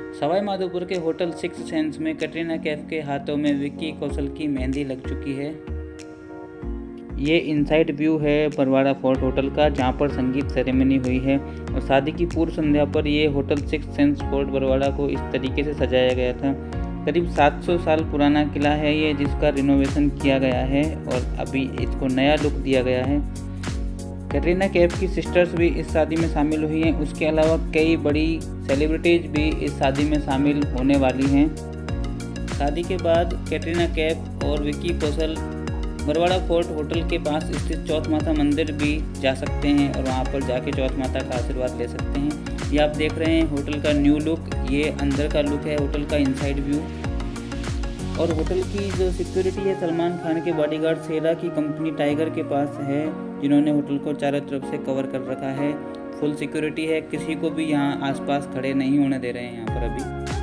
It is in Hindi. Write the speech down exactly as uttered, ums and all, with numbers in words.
सवाई माधोपुर के होटल सिक्स सेंस में कैटरीना कैफ के हाथों में विक्की कौशल की मेहंदी लग चुकी है। ये इनसाइड व्यू है बरवाड़ा फोर्ट होटल का, जहां पर संगीत सेरेमनी हुई है और शादी की पूर्व संध्या पर ये hotel Six Senses Fort Barwara को इस तरीके से सजाया गया था। करीब सात सौ साल पुराना किला है ये, जिसका रिनोवेशन किया गया है और अभी इसको नया लुक दिया गया है। कैटरीना कैफ की सिस्टर्स भी इस शादी में शामिल हुई हैं। उसके अलावा कई बड़ी सेलिब्रिटीज भी इस शादी में शामिल होने वाली हैं। शादी के बाद कैटरीना कैफ और विक्की कौशल बरवाड़ा फोर्ट होटल के पास स्थित चौथ माता मंदिर भी जा सकते हैं और वहां पर जाके चौथ माता का आशीर्वाद ले सकते हैं। ये आप देख रहे हैं होटल का न्यू लुक, ये अंदर का लुक है होटल का इनसाइड व्यू। और होटल की जो सिक्योरिटी है सलमान खान के बॉडीगार्ड सेरा की कंपनी टाइगर के पास है, जिन्होंने होटल को चारों तरफ से कवर कर रखा है। फुल सिक्योरिटी है, किसी को भी यहाँ आसपास खड़े नहीं होने दे रहे हैं यहाँ पर अभी।